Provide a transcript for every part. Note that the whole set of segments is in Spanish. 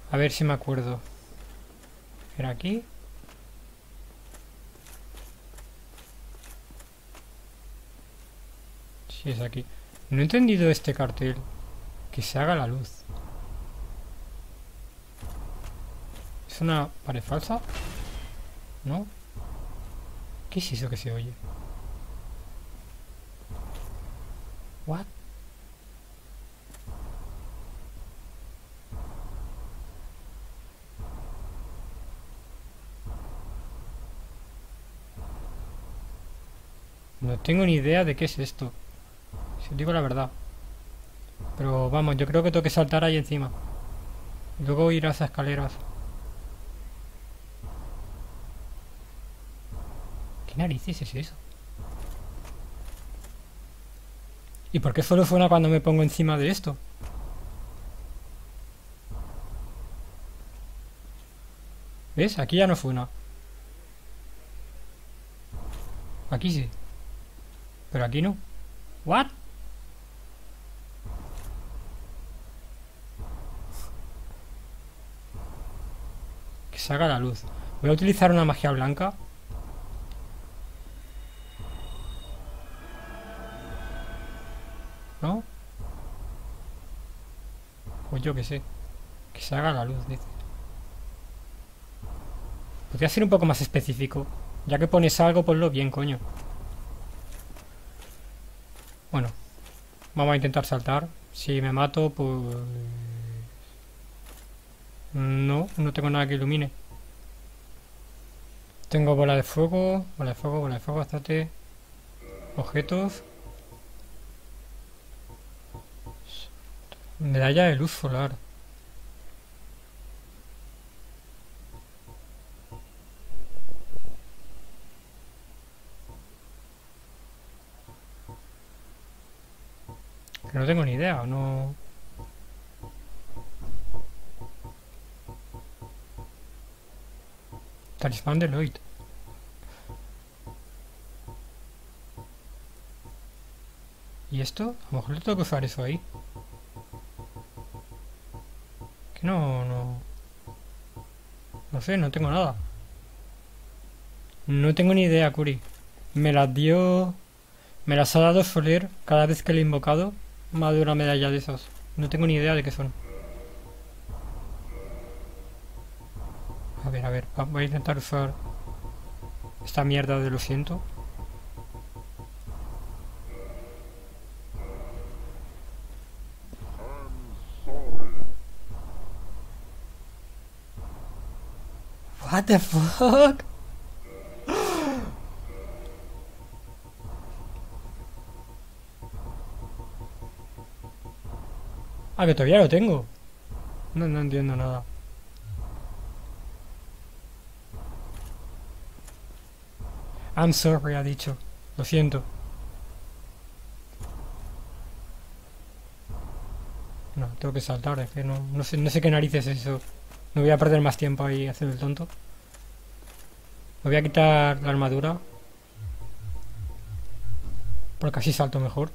A ver si me acuerdo. ¿Era aquí? Sí, es aquí. No he entendido este cartel. Que se haga la luz. ¿Es una pared falsa? ¿No? ¿Qué es eso que se oye? ¿What? No tengo ni idea de qué es esto. Si os digo la verdad. Pero vamos, yo creo que tengo que saltar ahí encima. Y luego ir a esas escaleras. ¿Qué narices es eso? ¿Y por qué solo suena cuando me pongo encima de esto? ¿Ves? Aquí ya no suena. Aquí sí. Pero aquí no. ¿What? Que se haga la luz. Voy a utilizar una magia blanca. ¿No? Pues yo qué sé. Que se haga la luz, dice. Podría ser un poco más específico. Ya que pones algo, ponlo bien, coño. Bueno, vamos a intentar saltar. Si me mato, pues... No, no tengo nada que ilumine. Tengo bola de fuego, bola de fuego, bola de fuego, estate. Objetos. Medalla de luz solar. Que no tengo ni idea, no... Talismán de Lloyd. ¿Y esto? A lo mejor le tengo que usar eso ahí. Que no, no... No sé, no tengo nada. No tengo ni idea, Curi. Me las dio... Me las ha dado Soler cada vez que le he invocado. Más de una medalla de esas. No tengo ni idea de qué son. A ver, voy a intentar usar esta mierda de lo siento. What the fuck? Ah, que todavía lo tengo. No, no entiendo nada. I'm sorry, ha dicho. Lo siento. No, tengo que saltar, es que no sé qué narices es eso. No voy a perder más tiempo ahí haciendo el tonto. Me voy a quitar la armadura. Porque así salto mejor.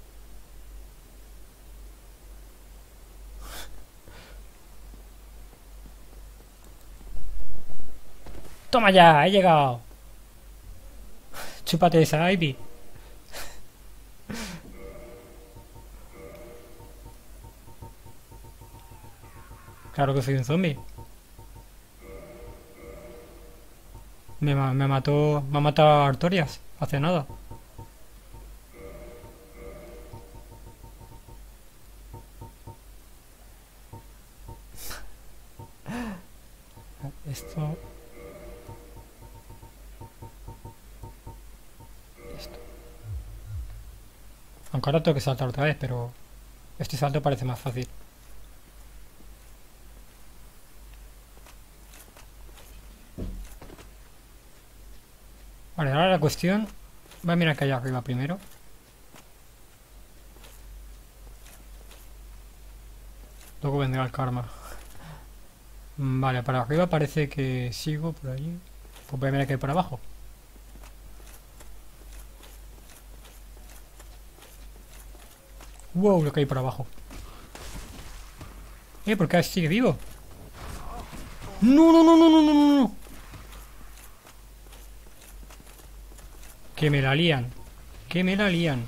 ¡Toma ya! ¡He llegado! Chúpate esa, Ivy. Claro que soy un zombie. Me mató... Me ha matado Artorias. Hace nada. Esto... Esto. Aunque ahora tengo que saltar otra vez, pero... Este salto parece más fácil. Vale, ahora la cuestión... Voy a mirar que hay arriba primero. Luego vendrá el karma. Vale, para arriba parece que sigo por allí. Pues voy a mirar que hay por abajo. Wow, lo que hay por abajo. ¿Por qué sigue vivo? No, no, no, no, no, no, no, no. Que me la lían. Que me la lían.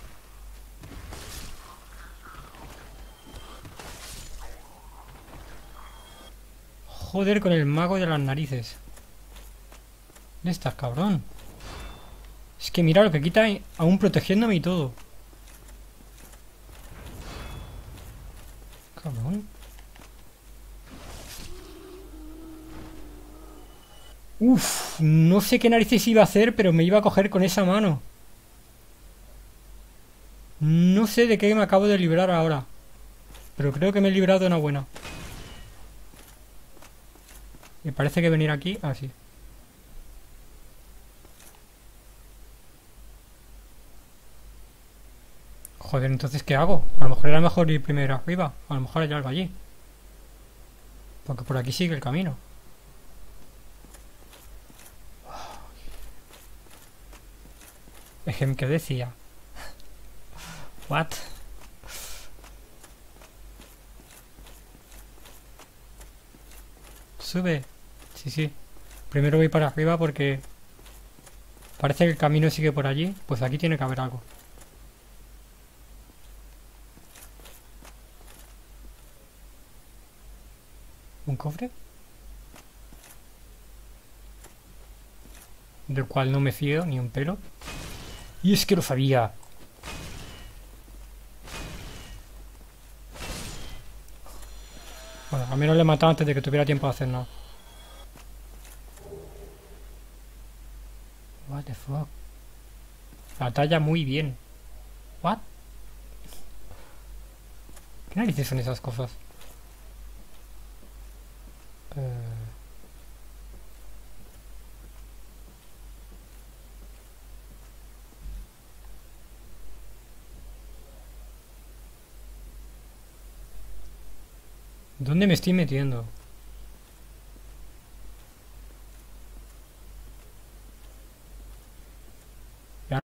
Joder con el mago de las narices. ¿Dónde estás, cabrón? Es que mira lo que quita aún protegiéndome y todo. Cabrón. Uf, no sé qué narices iba a hacer, pero me iba a coger con esa mano. No sé de qué me acabo de librar ahora. Pero creo que me he librado de una buena. Me parece que venir aquí... Ah, sí. Joder, entonces ¿qué hago? A lo mejor era mejor ir primero arriba. A lo mejor hay algo allí. Porque por aquí sigue el camino. Ejem que decía. What? Sube. Sí, sí. Primero voy para arriba porque parece que el camino sigue por allí. Pues aquí tiene que haber algo. ¿Un cofre? Del cual no me fío ni un pelo. Y es que lo sabía. Bueno, al menos le he matado antes de que tuviera tiempo de hacer nada. What the fuck. La talla muy bien. What? ¿Qué narices son esas cosas? ¿Dónde me estoy metiendo? Ya.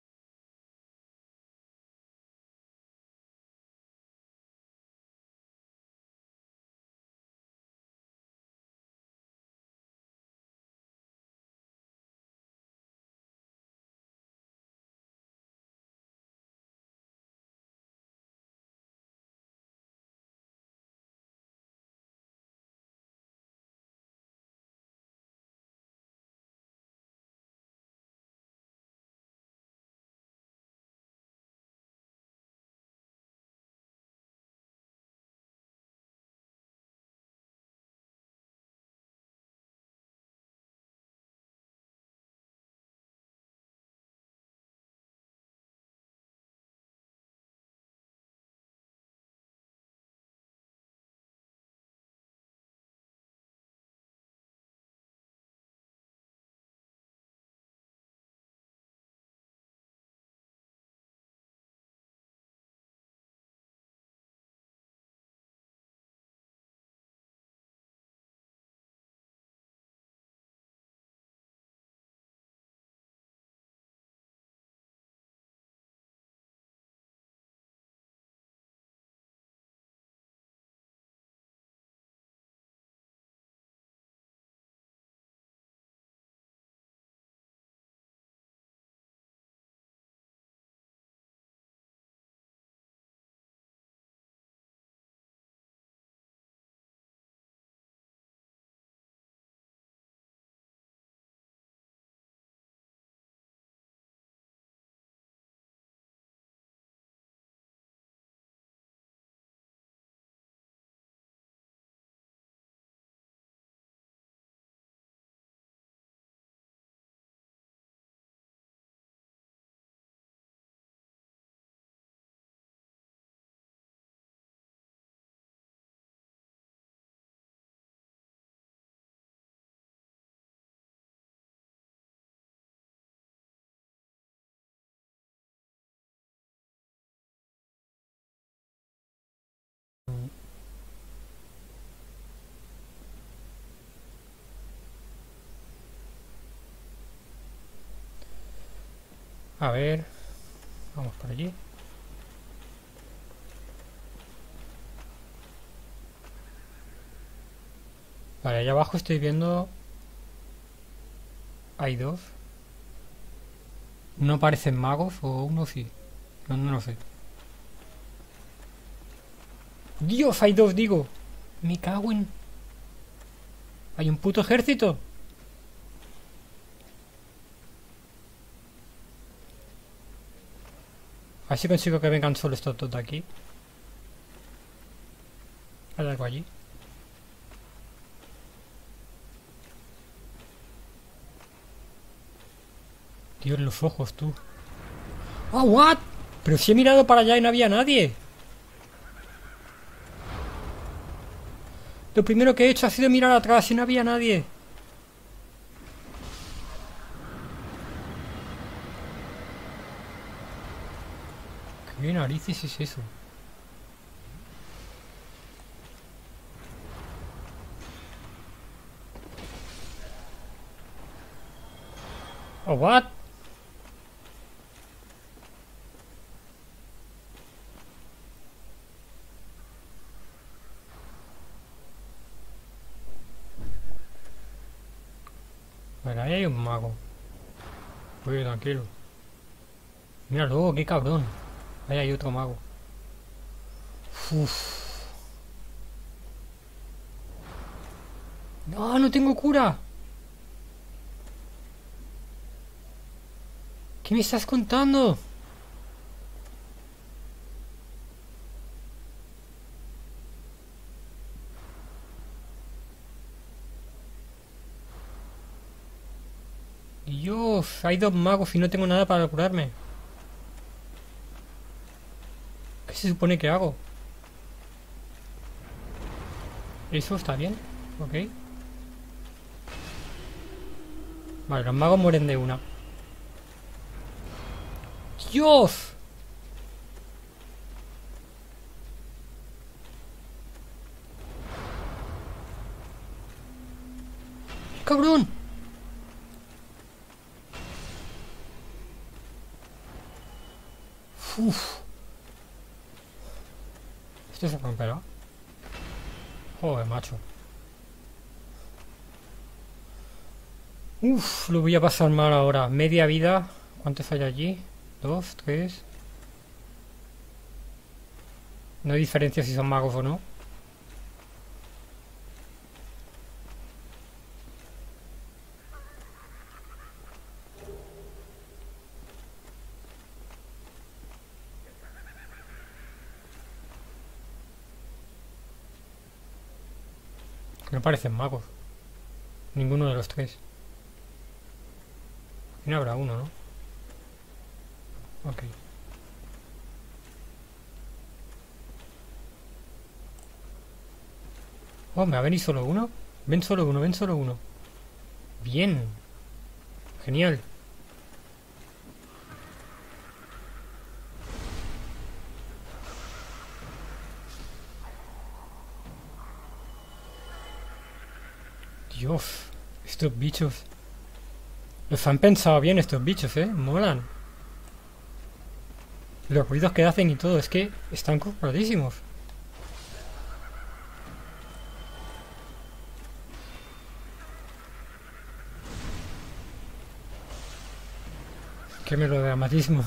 A ver. Vamos por allí. Vale, allá abajo estoy viendo... Hay dos. No parecen magos, o uno sí. No, no lo sé. ¡Dios! Hay dos, digo. Me cago en... Hay un puto ejército. A ver si consigo que vengan solo estos dos de aquí. Hay algo allí. Dios, los ojos, tú. ¡Oh, what! Pero si he mirado para allá y no había nadie. Lo primero que he hecho ha sido mirar atrás y no había nadie. ¿Qué narices es eso? Oh, what? Bueno, ahí hay un mago. Uy, tranquilo. Míralo, qué cabrón. Ahí hay otro mago. Uf. No, no tengo cura. ¿Qué me estás contando? Dios, hay dos magos y no tengo nada para curarme. ¿Qué se supone que hago? ¿Eso está bien? Ok. Vale, los magos mueren de una. ¡Dios! ¡Cabrón! Uf. Esto se romperá. Joder, macho. Uf, lo voy a pasar mal ahora. Media vida. ¿Cuántos hay allí? Dos, tres. No hay diferencia si son magos o no. No parecen magos. Ninguno de los tres. Y no habrá uno, ¿no? Ok. Oh, ¿me va a venir solo uno? Ven solo uno, ven solo uno. Bien. Genial. Dios. Estos bichos. Los han pensado bien estos bichos, molan. Los ruidos que hacen y todo, es que están compradísimos. Qué melodramatismo.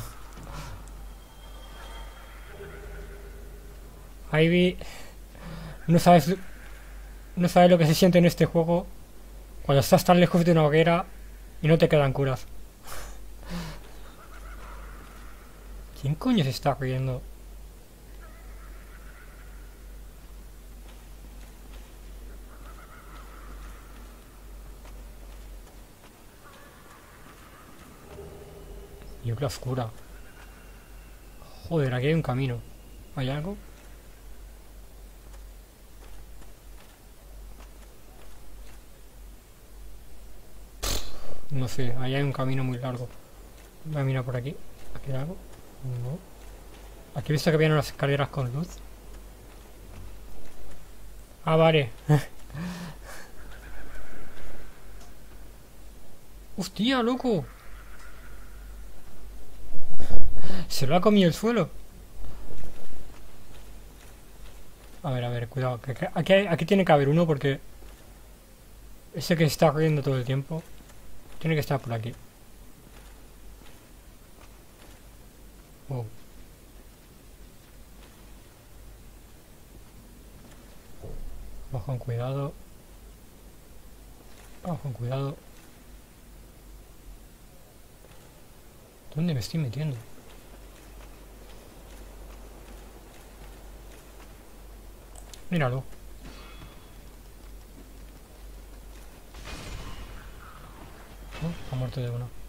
Ivy, no sabes, no sabes lo que se siente en este juego cuando estás tan lejos de una hoguera y no te quedan curas. ¿Quién coño se está riendo? Niebla oscura. Joder, aquí hay un camino. ¿Hay algo? No sé, ahí hay un camino muy largo. Voy a mirar por aquí. ¿Aquí hay algo? No. Aquí he visto que habían unas escaleras con luz. Ah, vale. ¡Hostia, loco! Se lo ha comido el suelo. A ver, cuidado. Que aquí tiene que haber uno porque... Ese que está corriendo todo el tiempo tiene que estar por aquí. Wow. Vamos con cuidado. Vamos con cuidado. ¿Dónde me estoy metiendo? Míralo. Oh, ha muerto de uno.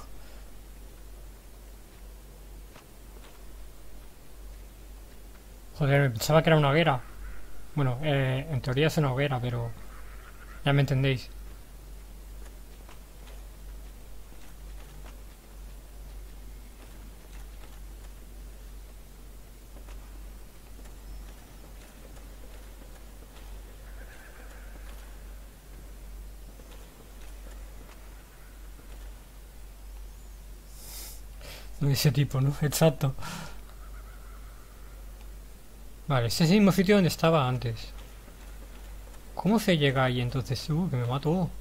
Joder, me pensaba que era una hoguera. Bueno, en teoría es una hoguera, pero ya me entendéis. De ese tipo, ¿no? Exacto. Vale, ese es el mismo sitio donde estaba antes. ¿Cómo se llega ahí entonces? Que me mató.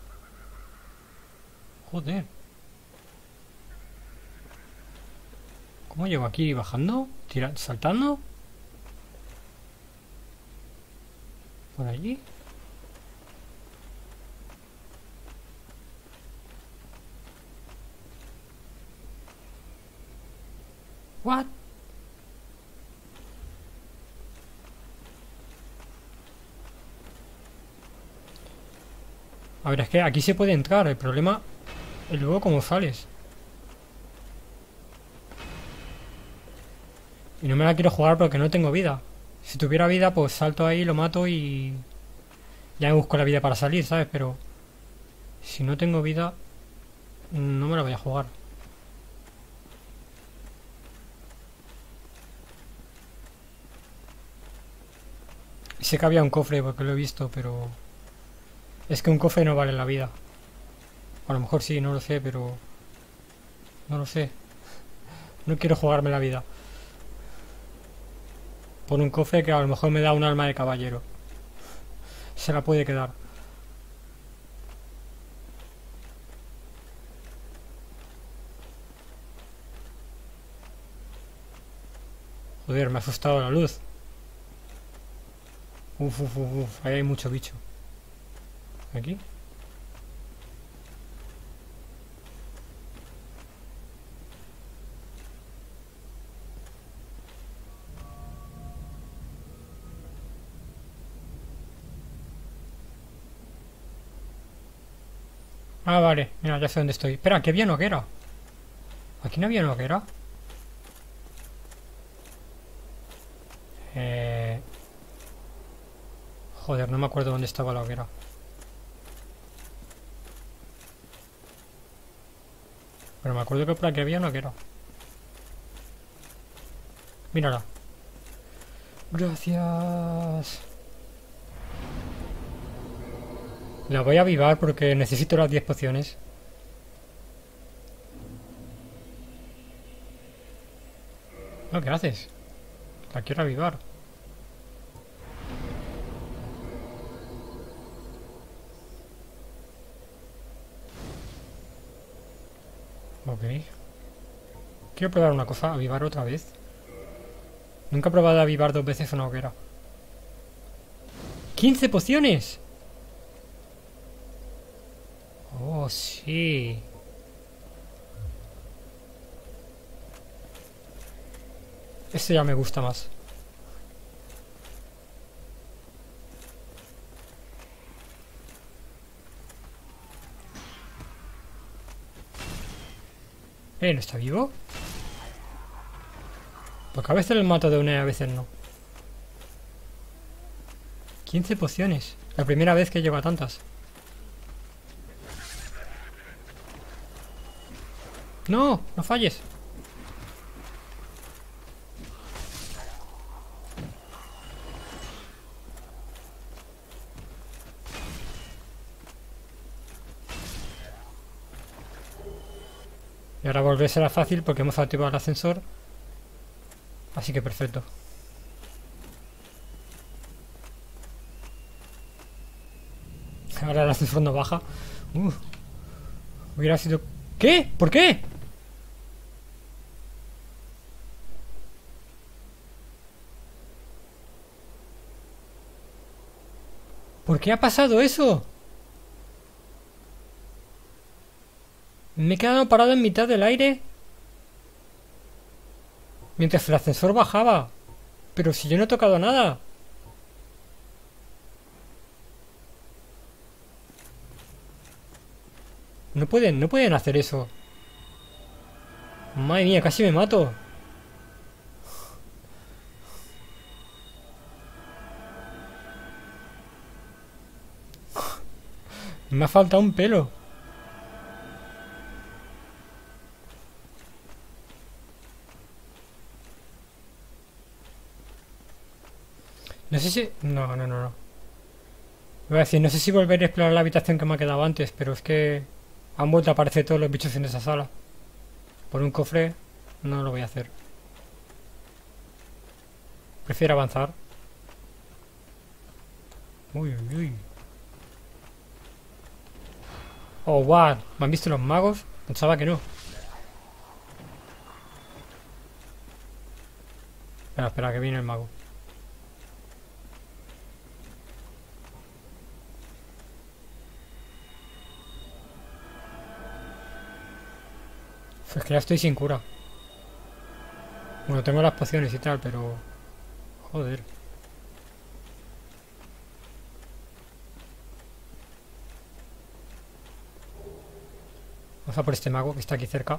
Joder. ¿Cómo llego aquí? ¿Bajando? ¿Saltando? ¿Por allí? ¿What? A ver, es que aquí se puede entrar. El problema es luego cómo sales. Y no me la quiero jugar porque no tengo vida. Si tuviera vida, pues salto ahí, lo mato y ya me busco la vida para salir, ¿sabes? Pero si no tengo vida, no me la voy a jugar. Sé que había un cofre porque lo he visto, pero es que un cofre no vale la vida. A lo mejor sí, no lo sé, pero no lo sé. No quiero jugarme la vida por un cofre que a lo mejor me da un alma de caballero. Se la puede quedar. Joder, me ha asustado la luz. Uf, uf, uf, uf. Ahí hay mucho bicho. Aquí. Ah, vale. Mira, ya sé dónde estoy. Espera, aquí había una hoguera. ¿Aquí no había una hoguera? Eh... Joder, no me acuerdo dónde estaba la hoguera. Pero me acuerdo que por aquí había una hoguera. Mírala. Gracias. La voy a avivar porque necesito las 10 pociones. No, ¿qué haces? La quiero avivar. Ok. Quiero probar una cosa, avivar otra vez. Nunca he probado avivar 2 veces una hoguera. ¡15 pociones! Oh, sí. Este ya me gusta más. ¿No está vivo? Porque a veces lo mato de una y a veces no. 15 pociones. La primera vez que llego a tantas. ¡No! ¡No falles! Y ahora volver será fácil porque hemos activado el ascensor. Así que perfecto. Ahora el ascensor no baja. Uf, hubiera sido... ¿Qué? ¿Por qué? ¿Por qué ha pasado eso? Me he quedado parado en mitad del aire mientras el ascensor bajaba. Pero si yo no he tocado nada. No pueden hacer eso. Madre mía, casi me mato. Me ha faltado un pelo. No sé si... No. Voy a decir, no sé si volver a explorar la habitación que me ha quedado antes, pero es que han vuelto a aparecer todos los bichos en esa sala. Por un cofre no lo voy a hacer. Prefiero avanzar. Uy, uy, uy. Oh, what. ¿Me han visto los magos? Pensaba que no. Espera, que viene el mago. Es que ya estoy sin cura. Bueno, tengo las pociones y tal, pero... Joder. Vamos a por este mago que está aquí cerca.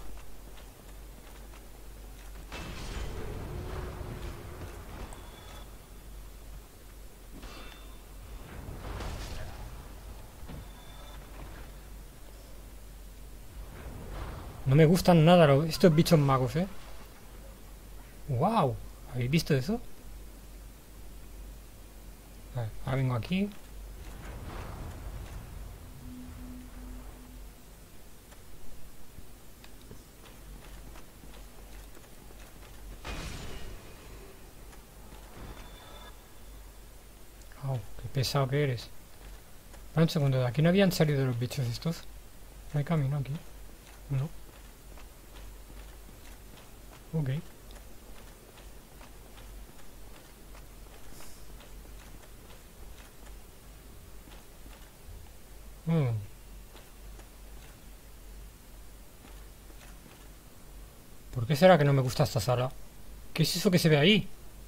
No me gustan nada estos bichos magos, ¿eh? ¡Wow! ¿Habéis visto eso? Vale, ahora vengo aquí. ¡Oh, qué pesado que eres! Espera un segundo, ¿de aquí no habían salido los bichos estos? ¿No hay camino aquí? No. Ok. Mm. ¿Por qué será que no me gusta esta sala? ¿Qué es eso que se ve ahí?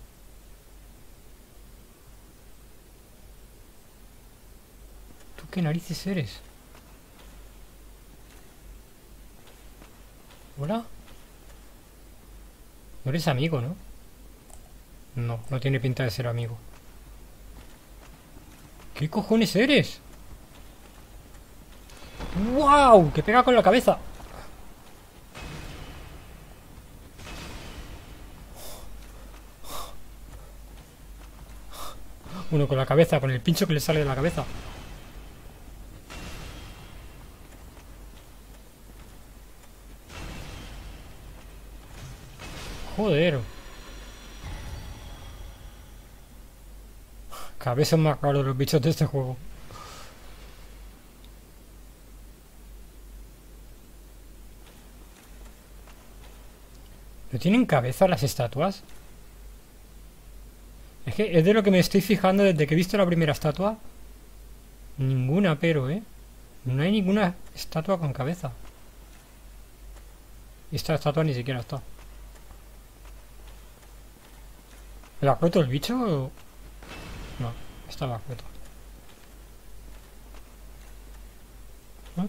¿Tú qué narices eres? ¿Hola? No eres amigo, ¿no? No, no tiene pinta de ser amigo. ¿Qué cojones eres? ¡Wow! ¡Que pega con la cabeza! Uno con la cabeza, con el pincho que le sale de la cabeza. Joder. Cada vez son más raros los bichos de este juego. ¿No tienen cabeza las estatuas? Es que es de lo que me estoy fijando desde que he visto la primera estatua. Ninguna, pero, ¿eh? No hay ninguna estatua con cabeza. Y esta estatua ni siquiera está. ¿La ha roto el bicho o...? No, estaba roto. ¿Eh?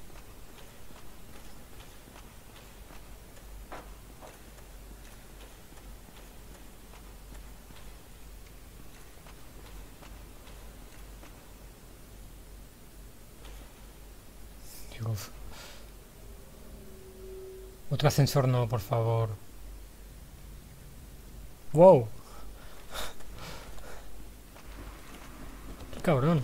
Dios. Otro ascensor no, por favor. ¡Wow! ¡Qué cabrón!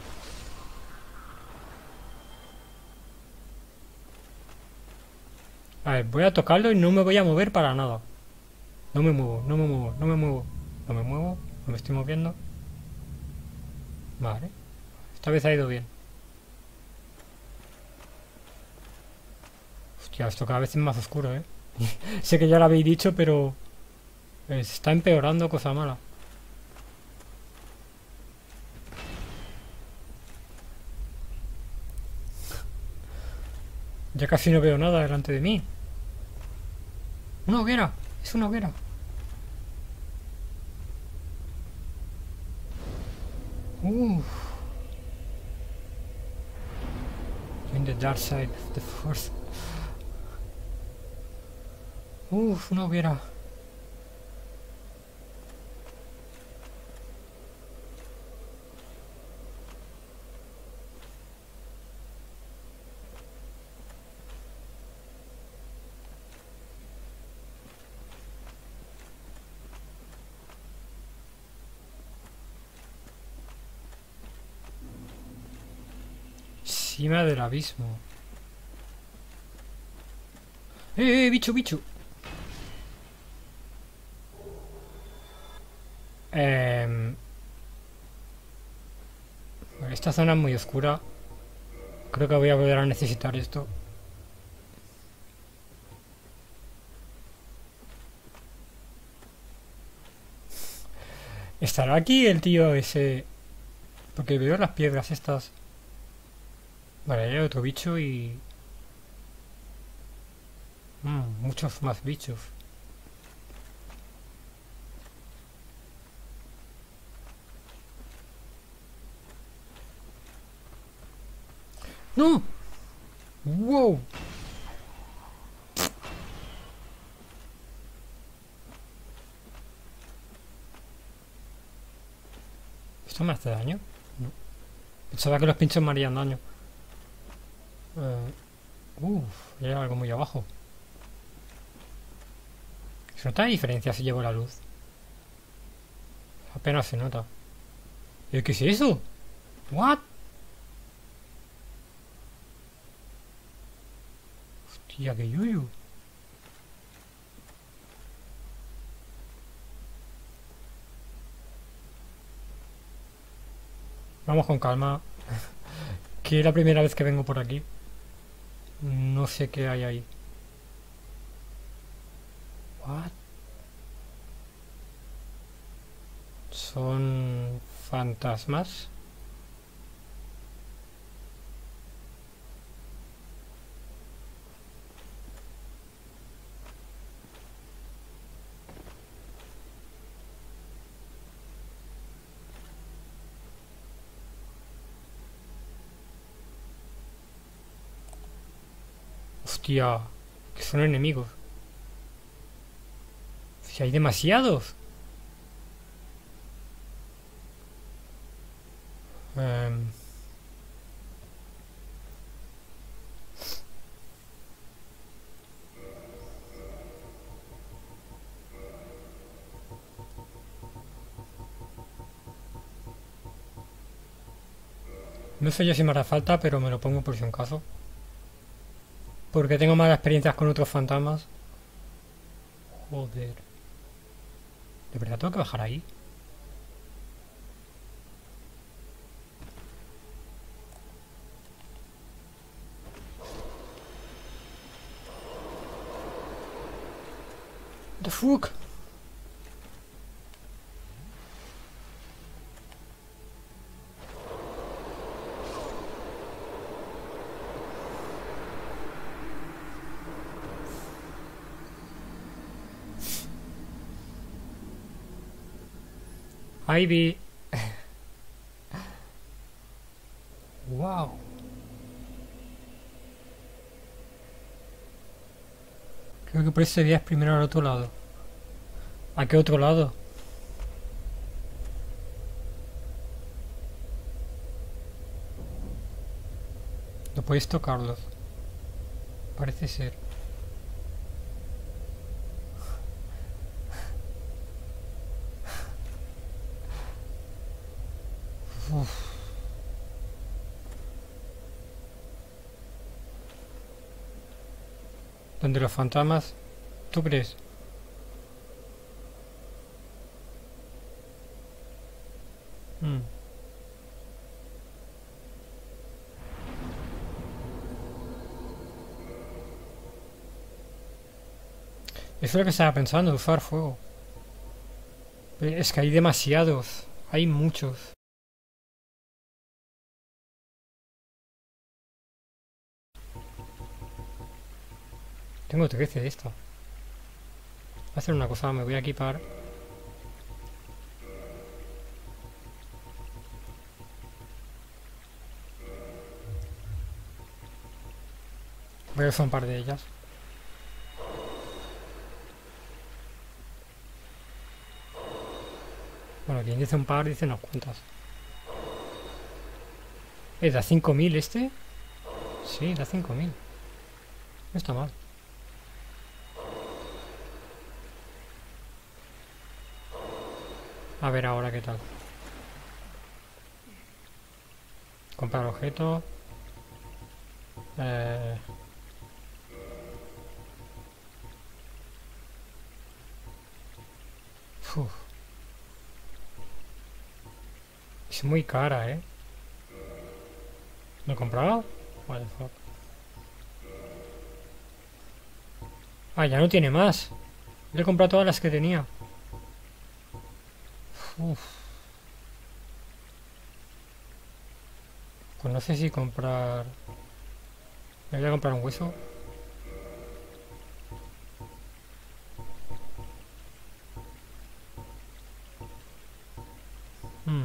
A ver, voy a tocarlo y no me voy a mover para nada. No me muevo, no me muevo, no me muevo. No me muevo, no me estoy moviendo. Vale. Esta vez ha ido bien. Hostia, esto cada vez es más oscuro, ¿eh? Sé que ya lo habéis dicho, pero se está empeorando, cosa mala. Ya casi no veo nada delante de mí. ¡Una hoguera! ¡Es una hoguera! Uff. In the dark side of the force. Uff, una hoguera. Cima del abismo. Bicho, bicho! Em, Esta zona es muy oscura. Creo que voy a volver a necesitar esto. ¿Estará aquí el tío ese? Porque veo las piedras estas. Vale, hay otro bicho y... muchos más bichos. ¡No! ¡Wow! ¿Esto me hace daño? No. Pensaba que los pinchos me harían daño. Hay algo muy abajo. ¿Se nota la diferencia si llevo la luz? Apenas se nota. ¿Y qué es eso? ¿What? Hostia, qué yuyu. Vamos con calma. Que es la primera vez que vengo por aquí. No sé qué hay ahí. What? ¿Son fantasmas? Hostia, que son enemigos. Si hay demasiados. Em, no sé yo si me hará falta, pero me lo pongo por si un caso. Porque tengo malas experiencias con otros fantasmas. Joder. ¿De verdad tengo que bajar ahí? The fuck? Ivy. Wow. Creo que por eso debías primero al otro lado. ¿A qué otro lado? No podéis tocarlos. Parece ser. Uf. ¿Donde los fantasmas? ¿Tú crees? Mm. Eso es lo que estaba pensando, usar fuego. Es que hay demasiados. Hay muchos. Tengo 13 de esto. Voy a hacer una cosa, me voy a equipar. Voy a usar un par de ellas. Bueno, quien dice un par dice unas cuantas. ¿Da 5000 este? Sí, da 5000. No está mal. A ver ahora qué tal. Comprar objeto. Eh... uf, es muy cara, ¿eh? ¿Lo he comprado? What the fuck. Ah, ya no tiene más. Le he comprado todas las que tenía. Uf. Pues no sé si comprar... Me voy a comprar un hueso. Mm,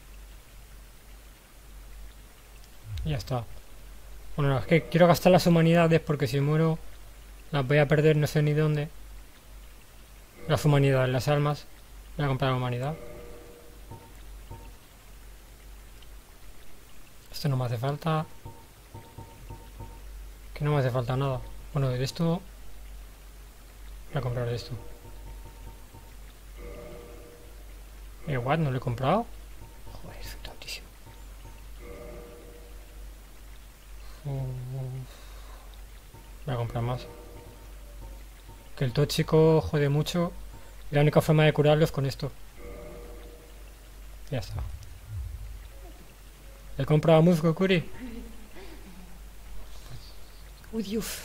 ya está. Bueno, es que quiero gastar las humanidades porque si muero las voy a perder no sé ni dónde. Las humanidades, las almas. Voy a comprar la humanidad. Esto no me hace falta. Que no me hace falta nada. Bueno, de esto... Voy a comprar esto. What? ¿No lo he comprado? Joder, soy tontísimo. Voy a comprar más. Que el tóxico jode mucho. Y la única forma de curarlo es con esto. Ya está. He comprado musgo, Curi. Uy, Dios.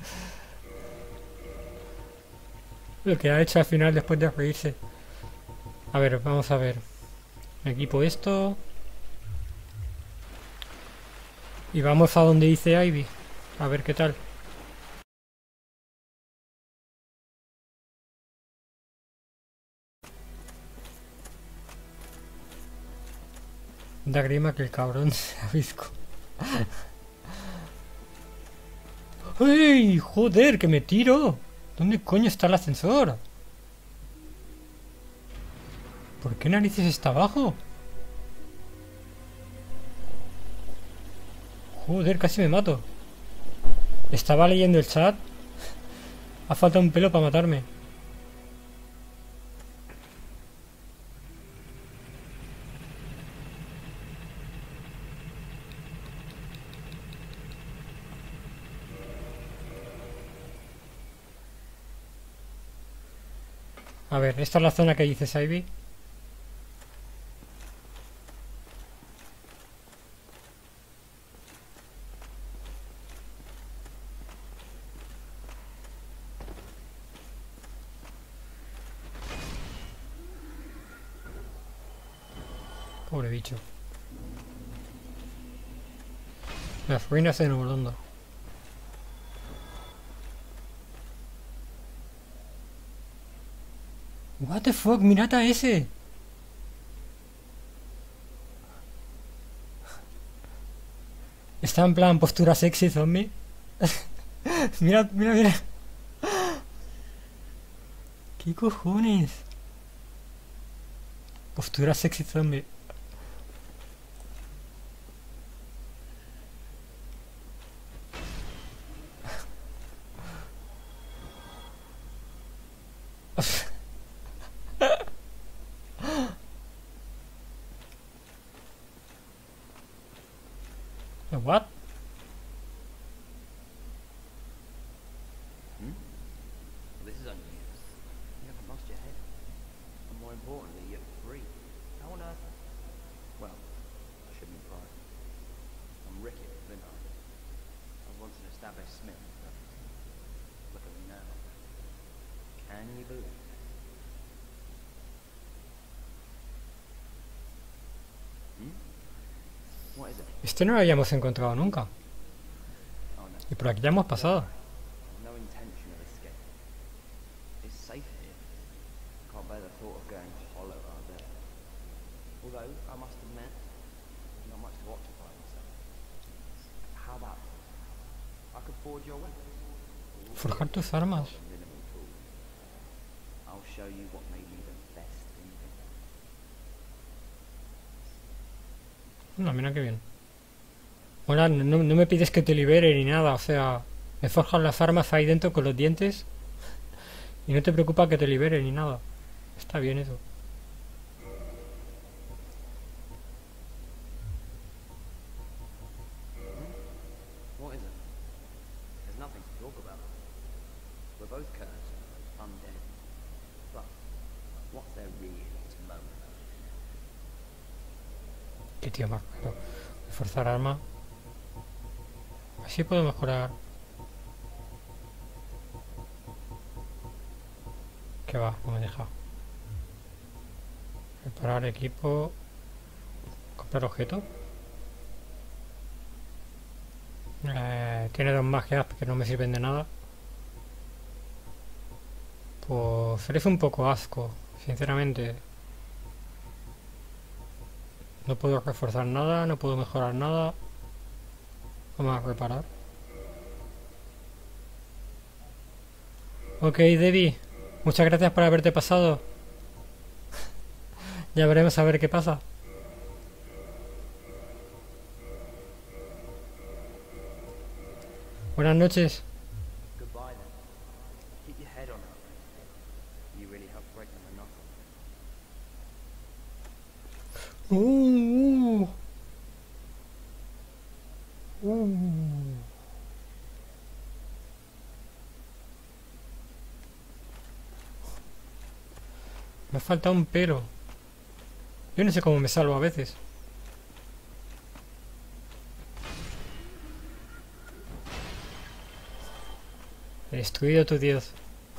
Lo que ha hecho al final después de reírse. A ver, vamos a ver. Me equipo esto. Y vamos a donde dice Ivy. A ver qué tal. Da grima que el cabrón se avisco. ¡Ey! ¡Joder! ¡Que me tiro! ¿Dónde coño está el ascensor? ¿Por qué narices está abajo? Joder, casi me mato. Estaba leyendo el chat. Ha faltado un pelo para matarme. A ver, esta es la zona que dices, Ivy. Pobre bicho. Las ruinas de Nuevo. What the fuck, mirad a ese. Está en plan postura sexy, zombie. Mira, mira, mira. ¿Qué cojones? Postura sexy zombie. What? Hmm? Well, this is unusual. You haven't lost your head. And more importantly, you're free. How on earth? Well, I shouldn't be prying. I'm Rickett, Linhart. I was once an established smith, but look at me now. Can you believe? What is it? Este no lo habíamos encontrado nunca. Oh no. Y por aquí ya hemos pasado. No intention of escape. It's safe here. Can't bear the thought of going hollow out there. Although, I must admit, there's not much to occupy myself. How about I could forge your weapon? Forjar tus armas. The minimal tool. I'll show you what made me the best inventor. No, mira qué bien. Bueno, no me pides que te libere ni nada, o sea, me forjas las armas ahí dentro con los dientes y no te preocupa que te libere ni nada. Está bien eso. What is it? There's nothing to talk about. We're both cursed, undead. But what's there really to moan about? Qué tío más raro. Forzar arma. Así puedo mejorar. Que va, no me deja. Reparar equipo. Comprar objeto. Tiene dos magias que no me sirven de nada. Pues eres un poco asco, sinceramente. No puedo reforzar nada, no puedo mejorar nada. Vamos a reparar. Ok, Debbie. Muchas gracias por haberte pasado. Ya veremos a ver qué pasa. Buenas noches. Goodbye then. Keep your head on it. You really helped break the monotony. Uh. Me falta un pelo. Yo no sé cómo me salvo a veces. He destruido tu dios.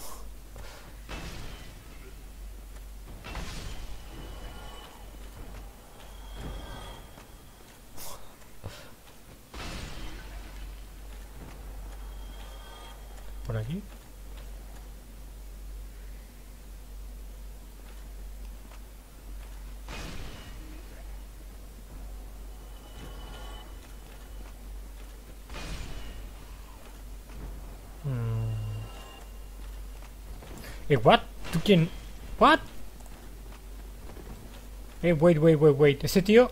Por aquí. What? ¿Tú quién? What? Wait. Ese tío.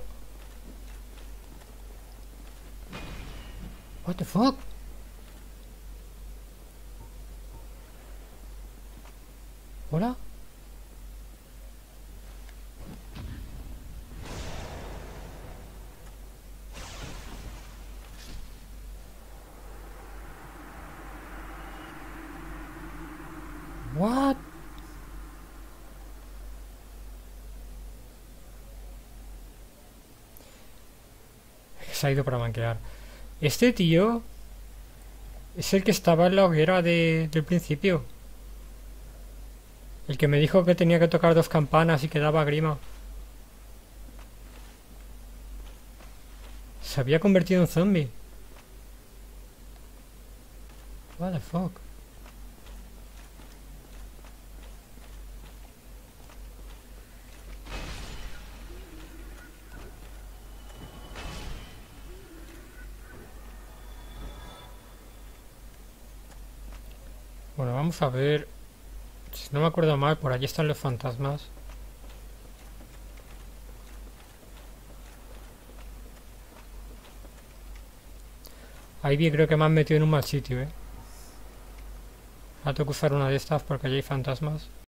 What the fuck? ¿Hola? What? Se ha ido para manquear. Este tío es el que estaba en la hoguera del principio. El que me dijo que tenía que tocar 2 campanas y que daba grima. Se había convertido en zombie. What the fuck? Bueno, vamos a ver. Si no me acuerdo mal, por allí están los fantasmas. Ahí bien, creo que me han metido en un mal sitio, Ahora tengo que usar una de estas porque allí hay fantasmas.